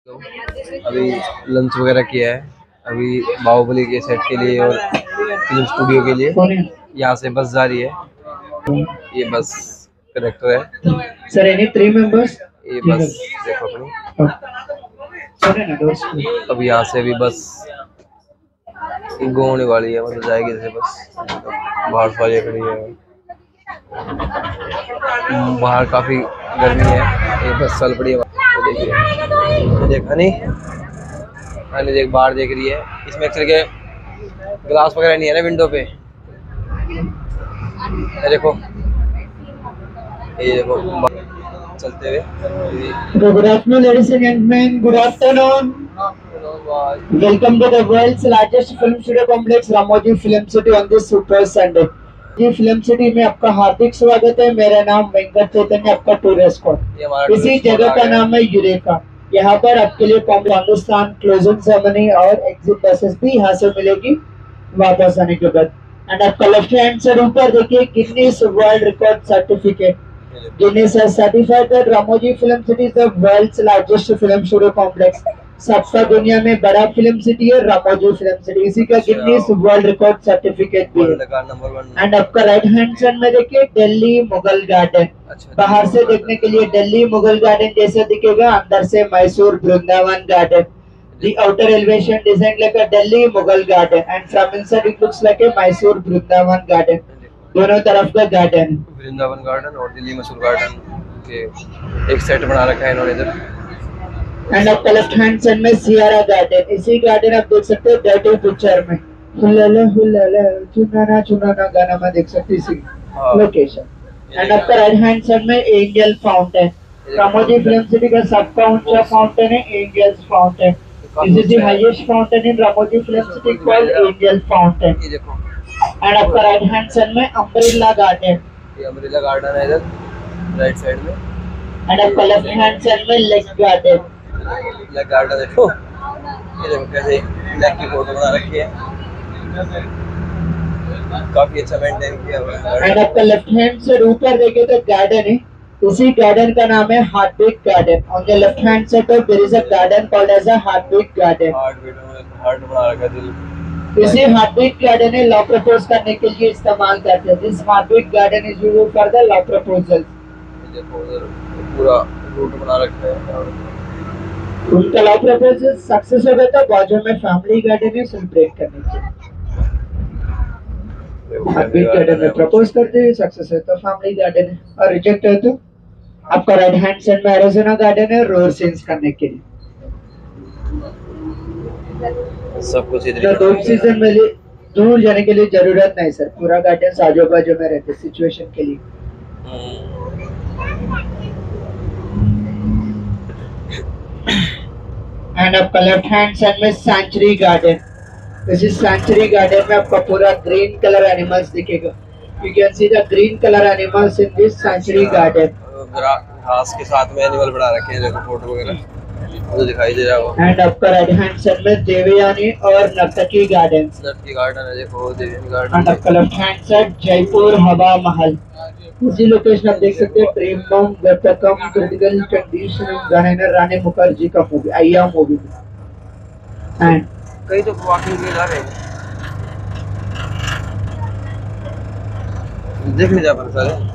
तो अभी लंच वगैरह किया है। अभी बाहुबली के सेट के लिए और फिल्म स्टूडियो के लिए यहाँ से बस जा रही है। ये बस कनेक्टर है सर। Any 3 members. ये बस देखो अपनी। अब यहाँ से अभी बस होने वाली है, मतलब जाएगी जैसे बस। बाहर सवारियाँ खड़ी है, बाहर काफी गर्मी है। ये बस चल पड़ी है। तो देखिए, देखा नहीं मैंने, देख बाहर देख रही है। इसमें एक्चुअली के ग्लास वगैरह नहीं है ना विंडो पे। ये देखो चलते हुए। Good afternoon ladies and gentleman, good afternoon. Welcome to the world's largest film studio complex Ramoji film city on this super Sunday. जी फिल्म सिटी में आपका हार्दिक स्वागत है। मेरा नाम वेंकट चैतन्य, आपका टूर एस्कॉर्ट। इसी जगह का नाम है यूरेका। यहाँ पर आपके लिए हिंदुस्तान क्लोजिंग सेरेमनी और एग्जिट बसेस भी यहाँ से मिलेगी वापस आने के बाद। एंड आपका लेफ्ट हैंड साइड ऊपर देखिए Guinness world record certificate. Guinness has certified that Ramoji Film City is the world's largest film studio complex. सबसे दुनिया में बड़ा फिल्म सिटी है रामोजी फिल्म सिटी। इसी का गिनीज वर्ल्ड रिकॉर्ड सर्टिफिकेट भी है। एंड आपका राइट हैंड साइड में देखिए दिल्ली मुगल गार्डन। बाहर से देखने के लिए दिल्ली मुगल गार्डन जैसा दिखेगा, अंदर से Mysore Brindavan garden. The outer elevation designed like a Delhi Mughal garden and from inside it looks like a Mysore Vrindavan garden. दोनों तरफ का गार्डन, वृंदावन गार्डन और दिल्ली मैसूर गार्डन के एक सेट बना रखा है इन्होंने इधर। एंड आपका लेफ्ट हैंड साइड में सियारा गार्डन। इसी गार्डन आप देख सकते हो डर्टी पिक्चर में हुल्ला हुल्ला चुनाना चुनाना गाना में देख सकते इसी लोकेशन। एंड आपका राइट हैंड साइड में angel fountain. Ramoji film city का सबका ऊंचा फाउंटेन है angels fountain. This is the highest fountain in Ramoji film city called angel fountain. ये देखो एंड आपका राइट हैंड साइड में अम्ब्रेला गार्डन। ये अम्ब्रेला गार्डन है इधर राइट साइड में। एंड आपका लेफ्ट हैंड साइड में लेक गार्डन। लेक गार्डन देखो, ये देखो कैसे लेक की फोटो बना रखी है, काफी अच्छा मेंटेन किया हुआ है। एंड आपका लेफ्ट हैंड से ऊपर देखे तो गार्डन है। उसी गार्डन का नाम है heartbeat garden. On the left hand side there is a garden called as a heartbeat garden. Heart बना रखा है। इसी हार्टबीट गार्डन है लॉ प्रपोज करने के लिए इस्तेमाल करते हैं। This heartbeat garden is used for the love proposal. देखो उधर पूरा रूट बना रखा है। उनका लॉ प्रपोजल सक्सेस हो गया तो बाजू में फैमिली गार्डन है सेलिब्रेट करने के लिए। हार्टबीट गार्डन में प्रपोज करते हैं, सक्सेस है तो फैमिली गार्डन है, और रिजेक्ट है तो आपका राइट हैंड साइड में एरिज़ोना गार्डन है रोड सीन्स करने के लिए। सब कुछ इधर दो सीजन में दूर जाने के लिए जरूरत नहीं सर, पूरा गार्डन आजू बाजू में रहते सिचुएशन के लिए। एंड आपका लेफ्ट हैंड साइड में सेंचुरी गार्डन। इस सेंचुरी गार्डन में आपका पूरा ग्रीन कलर एनिमल्स दिखेगा। You can see the green colour animals in this century garden. घास के साथ में एनिमल बना रखे हैं, देखो फोटो वगैरह तो दिखाई दे रहा होगा। एंड आपका राइट हैंड साइड में देवयानी और नर्तकी गार्डन। नर्तकी गार्डन है देखो, देवयानी गार्डन। एंड आपका left hand side Jaipur Hawa Mahal. इसी लोकेशन आप देख सकते हैं प्रेमम व्यपकम क्रिटिकल कंडीशन गाना रानी मुखर्जी का मूवी अय्या मूवी। एंड कई तो वॉकिंग के जा रहे हैं, देखने जा पर सारे।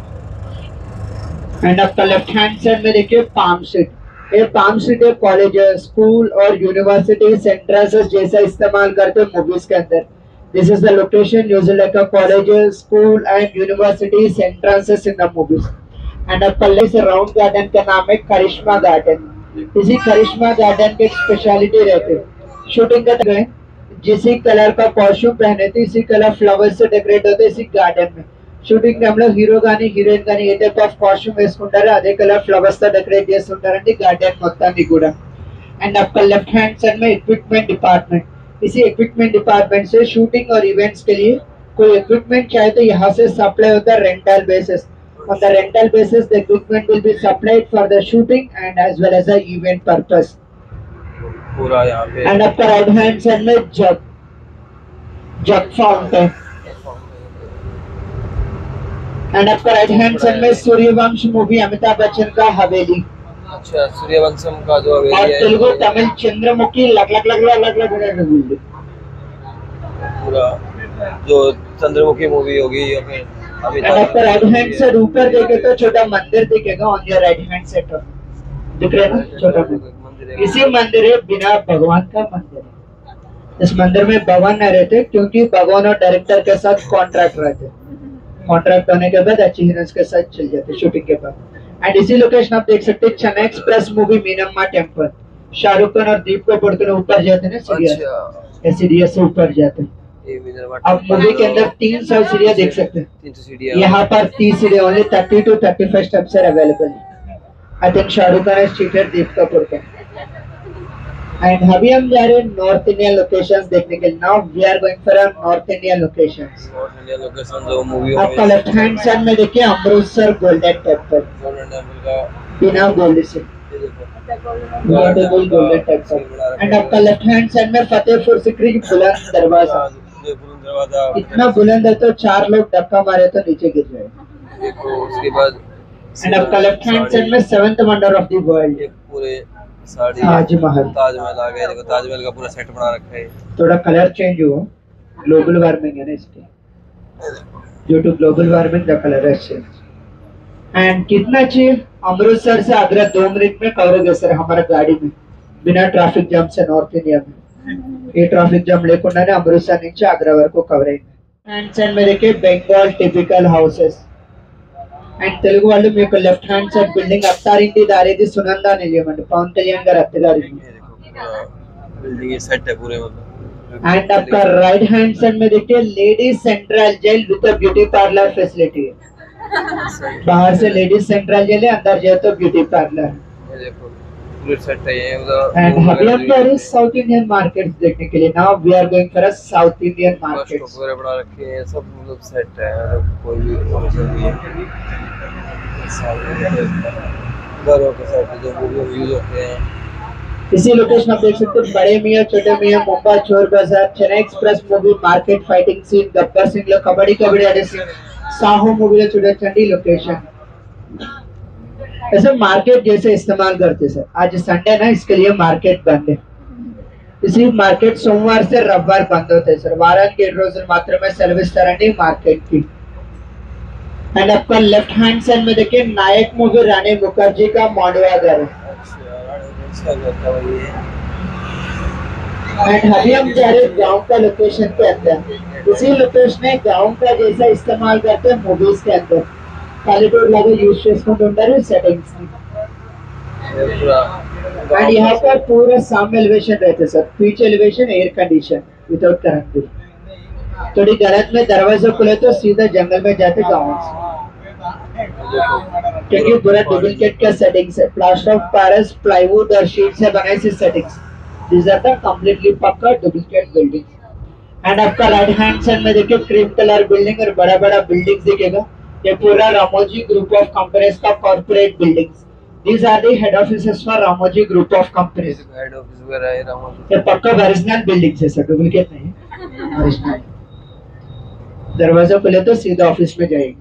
एंड आपका लेफ्ट हैंड साइड में देखिए पाम सीट। ये पाम सीट है कॉलेज, स्कूल और यूनिवर्सिटी सेंटर्स जैसा इस्तेमाल करते हैं मूवीज के अंदर। This is the location used like a college, school and university centres in the movies. And आपका लेफ्ट राउंड गार्डन का नाम है करिश्मा गार्डन। इसी करिश्मा गार्डन की स्पेशलिटी रहती है शूटिंग का जिसी कलर का कॉस्ट्यूम पहने थे इसी कलर फ्लावर्स से डेकोरेट होते इसी गार्डन में। షూటింగ్ టైంలో హీరో గానీ హీరోయిన్ గానీ ఏ టైప్ ఆఫ్ కాస్ట్యూమ్ వేసుకుంటారో అదే కలర్ ఫ్లవర్స్ తో డెకరేట్ చేస్తుంటారండి గార్డెన్ మొత్తాన్ని కూడా। एंड आपका लेफ्ट हैंड साइड में इक्विपमेंट डिपार्टमेंट। इसी इक्विपमेंट डिपार्टमेंट से शूटिंग और इवेंट्स के लिए कोई इक्विपमेंट चाहे तो यहाँ से सप्लाई होता है rental basis. On the rental basis the equipment will be supplied for the shooting and as well as the event purpose. पूरा यहाँ पे। एंड आपका राइट हैंड साइड में जग फाउंटेन। एंड आपका राइट हैंड साइड में Suryavansh movie Amitabh Bachchan का हवेली। अच्छा, सूर्यवंशम का जो और हवेली है तेलुगु तमिल चंद्रमुखी लग लग लग लग लग लग लग बिल्डिंग। पूरा, जो चंद्रमुखी मूवी होगी या फिर एंड आपका राइट हैंड से ऊपर देखे तो छोटा मंदिर दिखेगा ऑन योर राइट हैंड से, दिख रहा है ना छोटा मंदिर। इसी मंदिर है, बिना भगवान का मंदिर है। इस मंदिर में भगवान नहीं रहते क्योंकि भगवान और डायरेक्टर के साथ कॉन्ट्रैक्ट रहते, कॉन्ट्रैक्ट होने के बाद अच्छी हीरोइंस के साथ चल जाते शूटिंग के बाद। एंड इसी लोकेशन आप देख सकते हैं Chennai express movie Meenamma temple, Shahrukh Khan और दीप कपूर के ऊपर जाते हैं ना सीढ़ियां, सीढ़ियां से ऊपर जाते हैं। आप मूवी के अंदर 300 सीढ़ियां देख सकते हैं, 300 सीढ़ियां यहाँ पर 30 सीढ़ियां only 30 to 35 steps are available. I think Shahrukh Khan has cheated Deep Kapoor का। एंड अभी हम जा रहे हैं नॉर्थ इंडियन लोकेशंस देखने के लिए। Now we are going for north Indian locations. North Indian location जो मूवी आपका लेफ्ट हैंड साइड में देखिए Amritsar golden temple, golden temple का बिना गोल्ड से गोल्डन टेम्पल। एंड आपका लेफ्ट हैंड साइड में फतेहपुर सीकरी बुलंद दरवाजा, इतना बुलंद है तो 4 लोग धक्का मारे तो नीचे गिर जाए। देखो उसके बाद एंड आपका लेफ्ट हैंड साइड में 7th wonder of the world पूरे साड़ी ताजमहल, ताजमहल आ गया। देखो ताजमहल का पूरा सेट बना रखा है। थोड़ा कलर चेंज हुआ, ग्लोबल वार्मिंग है ना इसके, due to global warming the colour है चेंज। एंड कितना चाहिए, अमृतसर से आगरा 2 मिनट में कवर हो गया सर हमारा गाड़ी में, बिना ट्रैफिक जाम से। नॉर्थ इंडिया में ये ट्रैफिक जाम लेकुंडा अमृतसर నుంచి आगरा వరకు కవర్ అయింది। హ్యాండ్ సైడ్ में देखिए Bengal typical houses. And Telugu వాళ్ళు మీకు left hand side building Attarinti Daredi Sunanda నిలయం అండి, పవన్ కళ్యాణ్ గారు అత్తగారి बिल्डिंग ये सेट है पूरे मतलब। एंड आपका राइट हैंड साइड में देखिए ladies central jail with beauty parlour facility है। बाहर से लेडीज सेंट्रल जेल है, अंदर जाए तो ब्यूटी पार्लर। सेट है ये मतलब। एंड अभी हम जा रहे हैं साउथ इंडियन मार्केट्स देखने के लिए। Now we are going for a south Indian markets. पूरे बना रखे हैं सब, मतलब सेट है, कोई भी फंक्शन नहीं है। घरों के सेट जो मूवी यूज होते हैं। इसी लोकेशन आप देख सकते हैं बड़े मियां छोटे मियां, Mumbai Chor Bazaar, Chennai express movie, market fighting scene, Gabbar Singh लो कबड्डी कबड्डी आड़े सीन, साहू मूवी लो चुड़े चंडी लोकेशन। ऐसे मार्केट जैसे इस्तेमाल करते सर। आज संडे ना, इसके लिए मार्केट बंद है। इसी मार्केट सोमवार से रविवार बंद होते हैं सर, వారానికి 7 రోజులు మాత్రమే సెలవు ఇస్తారండి మార్కెట్ కి। एंड आपका लेफ्ट हैंड साइड में देखिए नायक मूवी रानी मुखर्जी का मांडवा घर। एंड अभी हम जा रहे गांव का लोकेशन के अंदर। इसी लोकेशन में गांव का जैसा इस्तेमाल करते हैं मूवीज के अंदर, क्वालिटी लगे यूज చేసుకుంటుంటారు सेटिंग्स में। एंड यहाँ पर पूरा सामने एलिवेशन रहते सर, पीछे elevation air condition without current bill. थोड़ी गलत में दरवाजा खुले तो सीधा जंगल में जाते गाँव से, क्योंकि पूरा डुप्लीकेट का सेटिंग्स है। प्लास्टर ऑफ पेरिस, प्लाईवुड और शीट से बनाई सी settings, these are the completely पक्का डुप्लीकेट बिल्डिंग। एंड आपका राइट हैंड साइड में देखिए क्रीम कलर बिल्डिंग और बड़ा बड़ा बिल्डिंग दिखेगा। ये पूरा रामोजी ग्रुप ऑफ कंपनीज का corporate buildings. These are the head offices for Ramoji Group of Companies. Head office वगैरह है रामोजी। ये पक्का ओरिजिनल बिल्डिंग है सर, डुप्लीकेट नहीं, ओरिजिनल। दरवाजा खुले तो सीधा ऑफिस में जाएगी।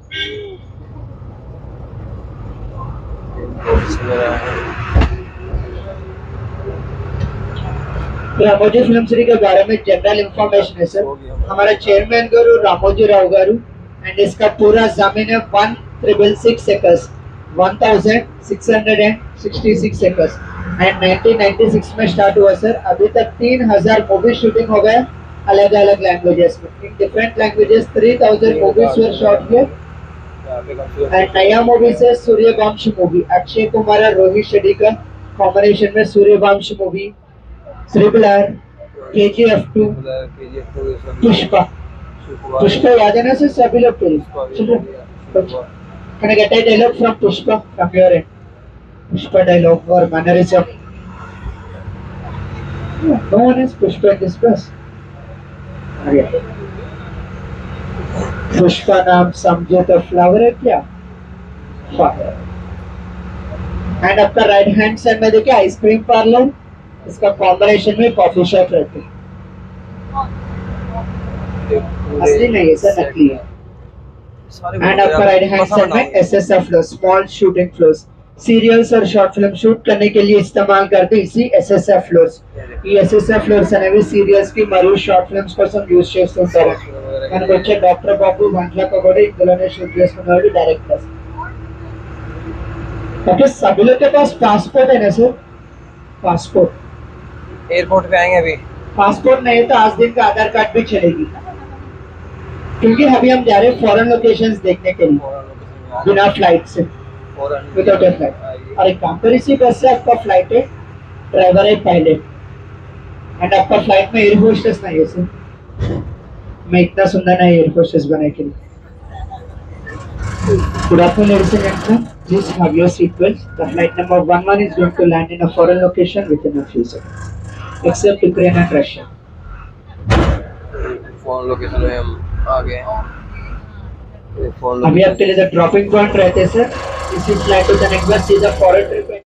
रामोजी फिल्म सिटी के बारे में जनरल इंफॉर्मेशन है सर। हमारा चेयरमैन गारू रामोजी राव गारू, एंड इसका पूरा जमीन है 1666 एकर्स, 1666 एकर्स। एंड 1996 में स्टार्ट हुआ सर। अभी तक 3000 मूवी शूटिंग हो गया अलग अलग लैंग्वेजेस में, in different languages 3000 movies were shot किए। एंड नया मूवी से सूर्यवंश मूवी, अक्षय कुमार और रोहित शेट्टी का कॉम्बिनेशन में Suryavansh movie, triple R, KGF 2, Pushpa. Pushpa याद है ना सर सभी लोग के लिए? Can I get a dialogue from Pushpa from your end? Pushpa dialogue or mannerism? No one is Pushpa in this bus. Pushpa नाम समझे तो फ्लावर है क्या? फायर। एंड आपका राइट हैंड साइड में देखिए आइसक्रीम पार्लर, इसका कॉम्बिनेशन में कॉफी शॉप रहते हैं। असली नहीं है सर, नकली है। एंड आपका राइट हैंड साइड में SSF floor, small shooting floors, serials और शॉर्ट फिल्म शूट करने के लिए इस्तेमाल करते इसी SSF ఫ్లోర్స్ ఈ SSF ఫ్లోర్స్ అనేవి సీరియల్స్ కి మరియు షార్ట్ ఫిల్మ్స్ కోసం యూజ్ చేస్తుంటారు మనకు వచ్చే డాక్టర్ బాబు వంటలకు కూడా ఇందులోనే షూట్ చేసుకున్నారు డైరెక్టర్స్ ओके सभी लोग के पास पासपोर्ट है ना सर पासपोर्ट एयरपोर्ट पे आएंगे अभी पासपोर्ट नहीं है तो आज दिन का आधार कार्ड भी चलेगी क्योंकि अभी हम जा रहे हैं फॉरेन लोकेशंस देखने के लिए बिना फ्लाइट से विदाउट ए फ्लाइट और एक काम कर इसी बस से आपका फ्लाइट है ड्राइवर है पायलट एंड आपका फ्लाइट में एयर होस्टेस नहीं है सर मैं इतना सुंदर नहीं एयर होस्टेस बने के लिए Good afternoon, ladies and gentlemen. Please have your seatbelts. The flight number 11 is going to land in a foreign location within a few seconds, except Ukraine and Russia. Phone location में हम आ गए हैं phone अभी आपके लिए dropping point रहते हैं sir इसी फ्लाइट को कनेक्ट बस सीधा फॉरेन ट्रिप